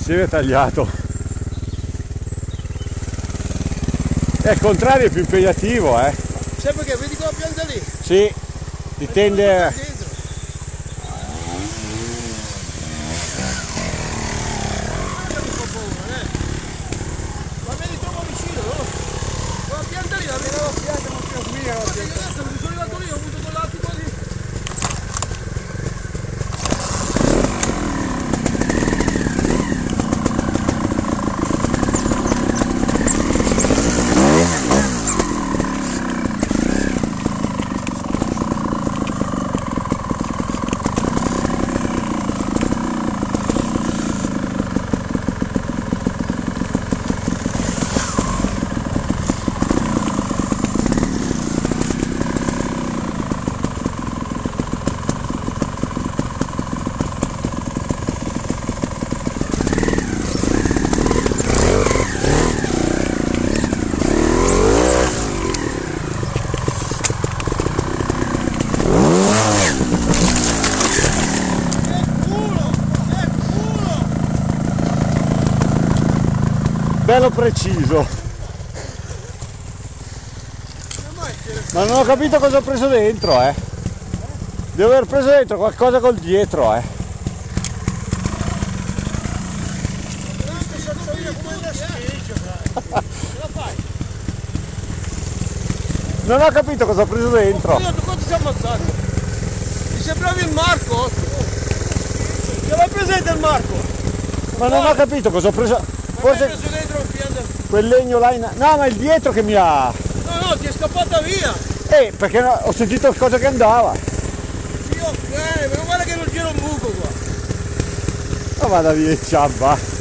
Si è tagliato. E al contrario è più impegnativo, eh. Sai perché? Vedi quella pianta lì? Sì, ti tende. Ma vedi troppo vicino, no? Quella pianta lì, la vedo la pianta, non si mia la pianta. Mi sono arrivato lì, ho avuto quell'attimo lì. Bello preciso. Ma non ho capito cosa ho preso dentro, eh. Devo aver preso dentro qualcosa col dietro, eh. Non ho capito cosa ho preso dentro. Quanto siamo ammazzati? Mi sembravi il Marco. Ce l'hai presente il Marco? Ma non ho capito cosa ho preso. Forse preso dentro un piano. quel legno là in. No, ma è il dietro che mi ha. No, ti è scappata via. Perché ho sentito cosa che andava. Sì, ok, ma guarda che non c'era un buco qua. Ma vada via, ciabba.